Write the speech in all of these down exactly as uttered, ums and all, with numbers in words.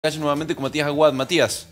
Calle nuevamente con Matías Aguad. Matías.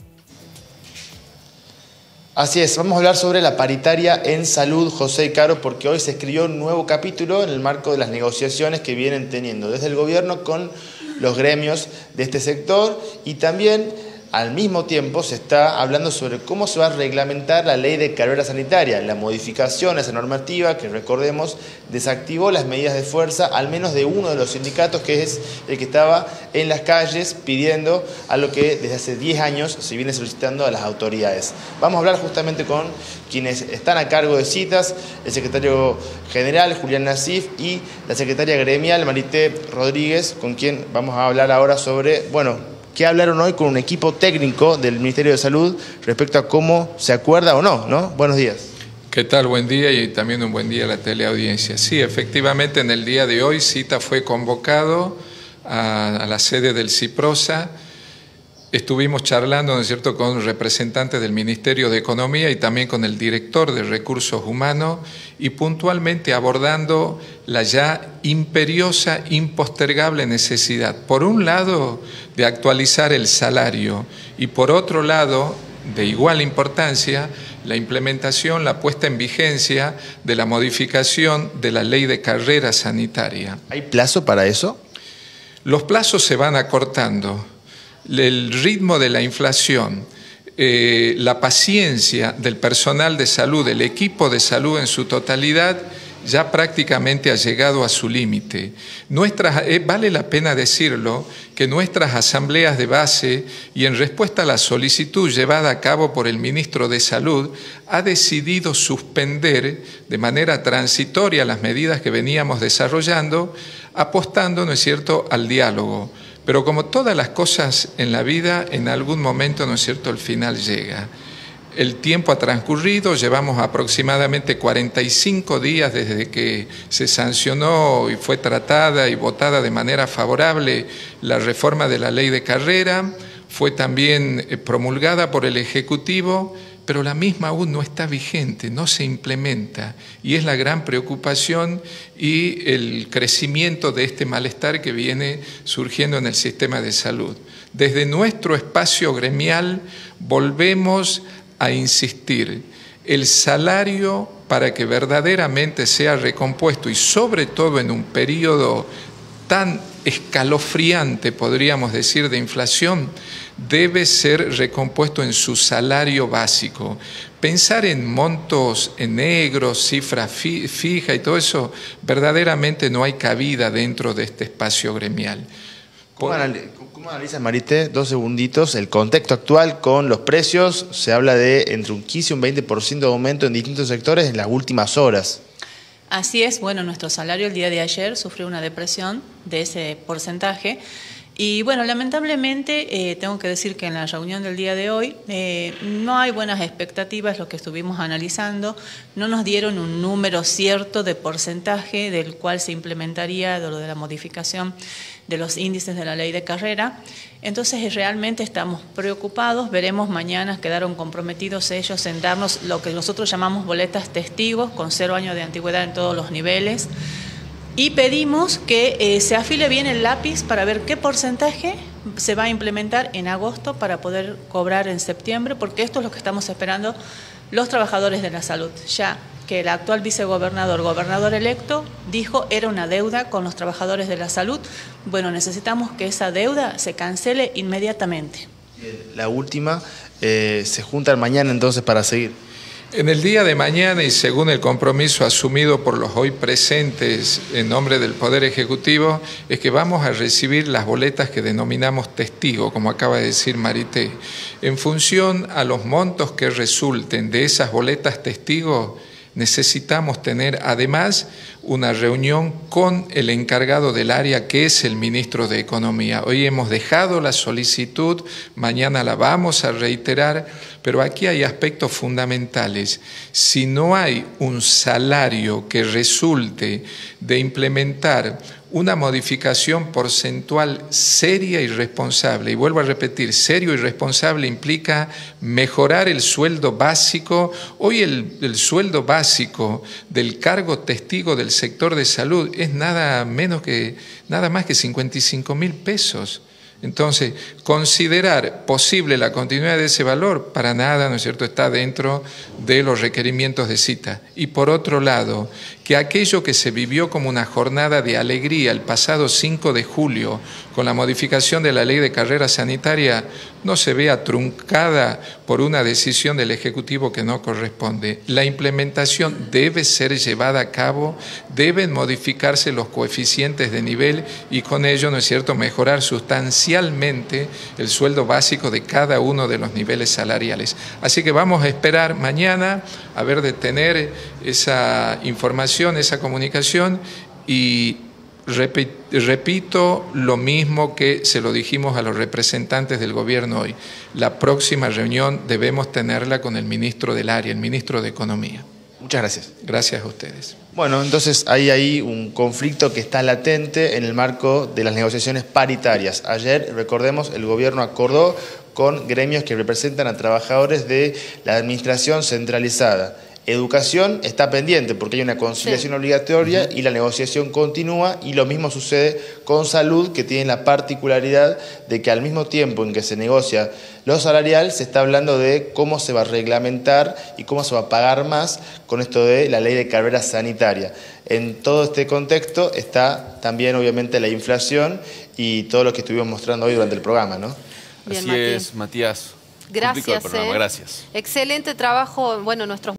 Así es, vamos a hablar sobre la paritaria en salud, José y Caro, porque hoy se escribió un nuevo capítulo en el marco de las negociaciones que vienen teniendo desde el gobierno con los gremios de este sector, y también al mismo tiempo se está hablando sobre cómo se va a reglamentar la ley de carrera sanitaria, la modificación a esa normativa que, recordemos, desactivó las medidas de fuerza, al menos de uno de los sindicatos, que es el que estaba en las calles pidiendo a lo que desde hace diez años se viene solicitando a las autoridades. Vamos a hablar justamente con quienes están a cargo de citas, el secretario general Julián Nasif y la secretaria gremial Marité Rodríguez, con quien vamos a hablar ahora sobre, bueno, ¿qué hablaron hoy con un equipo técnico del Ministerio de Salud respecto a cómo se acuerda o no, ¿no? Buenos días. ¿Qué tal? Buen día y también un buen día a la teleaudiencia. Sí, efectivamente en el día de hoy Cita fue convocado a, a la sede del CIPROSA. Estuvimos charlando, ¿no es cierto?, con representantes del Ministerio de Economía y también con el director de Recursos Humanos, y puntualmente abordando la ya imperiosa, impostergable necesidad, por un lado, de actualizar el salario, y por otro lado, de igual importancia, la implementación, la puesta en vigencia de la modificación de la ley de carrera sanitaria. ¿Hay plazo para eso? Los plazos se van acortando. El ritmo de la inflación, eh, la paciencia del personal de salud, del equipo de salud en su totalidad, ya prácticamente ha llegado a su límite. Nuestras, eh, vale la pena decirlo, que nuestras asambleas de base, y en respuesta a la solicitud llevada a cabo por el ministro de Salud, ha decidido suspender de manera transitoria las medidas que veníamos desarrollando, apostando, ¿no es cierto?, al diálogo. Pero como todas las cosas en la vida, en algún momento, ¿no es cierto?, el final llega. El tiempo ha transcurrido, llevamos aproximadamente cuarenta y cinco días desde que se sancionó y fue tratada y votada de manera favorable la reforma de la ley de carrera, fue también promulgada por el Ejecutivo, pero la misma aún no está vigente, no se implementa, y es la gran preocupación y el crecimiento de este malestar que viene surgiendo en el sistema de salud. Desde nuestro espacio gremial volvemos a insistir: el salario, para que verdaderamente sea recompuesto, y sobre todo en un periodo tan escalofriante, podríamos decir, de inflación, debe ser recompuesto en su salario básico. Pensar en montos en negro, cifra fi, fija y todo eso, verdaderamente no hay cabida dentro de este espacio gremial. ¿Cómo, anal ¿Cómo analizas, Marité, dos segunditos, el contexto actual con los precios? Se habla de entre un quince y un veinte por ciento de aumento en distintos sectores en las últimas horas. Así es, bueno, nuestro salario el día de ayer sufrió una depresión de ese porcentaje. Y bueno, lamentablemente eh, tengo que decir que en la reunión del día de hoy eh, no hay buenas expectativas, lo que estuvimos analizando. No nos dieron un número cierto de porcentaje del cual se implementaría de lo de la modificación de los índices de la ley de carrera. Entonces realmente estamos preocupados. Veremos mañana, quedaron comprometidos ellos en darnos lo que nosotros llamamos boletas testigos con cero años de antigüedad en todos los niveles. Y pedimos que eh, se afile bien el lápiz para ver qué porcentaje se va a implementar en agosto para poder cobrar en septiembre, porque esto es lo que estamos esperando los trabajadores de la salud. Ya que el actual vicegobernador, gobernador electo, dijo era una deuda con los trabajadores de la salud. Bueno, necesitamos que esa deuda se cancele inmediatamente. La última, eh, se juntan mañana entonces para seguir. En el día de mañana, y según el compromiso asumido por los hoy presentes en nombre del Poder Ejecutivo, es que vamos a recibir las boletas que denominamos testigo, como acaba de decir Marité. En función a los montos que resulten de esas boletas testigo, necesitamos tener además una reunión con el encargado del área, que es el ministro de Economía. Hoy hemos dejado la solicitud, mañana la vamos a reiterar, pero aquí hay aspectos fundamentales. Si no hay un salario que resulte de implementar una modificación porcentual seria y responsable, y vuelvo a repetir, serio y responsable implica mejorar el sueldo básico. Hoy el, el sueldo básico del cargo testigo del sector de salud es nada menos que, nada más que cincuenta y cinco mil pesos. Entonces, considerar posible la continuidad de ese valor, para nada, ¿no es cierto?, está dentro de los requerimientos de cita. Y por otro lado, que aquello que se vivió como una jornada de alegría el pasado cinco de julio, con la modificación de la ley de carrera sanitaria, no se vea truncada por una decisión del Ejecutivo que no corresponde. La implementación debe ser llevada a cabo, deben modificarse los coeficientes de nivel y con ello, ¿no es cierto?, mejorar sustancialmente el sueldo básico de cada uno de los niveles salariales. Así que vamos a esperar mañana a ver de tener esa información, esa comunicación y repito lo mismo que se lo dijimos a los representantes del gobierno hoy. La próxima reunión debemos tenerla con el ministro del área, el ministro de Economía. Muchas gracias. Gracias a ustedes. Bueno, entonces hay ahí un conflicto que está latente en el marco de las negociaciones paritarias. Ayer, recordemos, el gobierno acordó con gremios que representan a trabajadores de la administración centralizada. Educación está pendiente porque hay una conciliación sí. obligatoria y la negociación continúa, y lo mismo sucede con salud, que tiene la particularidad de que al mismo tiempo en que se negocia lo salarial, se está hablando de cómo se va a reglamentar y cómo se va a pagar más con esto de la ley de carrera sanitaria. En todo este contexto está también obviamente la inflación y todo lo que estuvimos mostrando hoy durante el programa, ¿no? Bien, Así Mati. es, Matías. Gracias. Eh. Gracias. Excelente trabajo, bueno, nuestros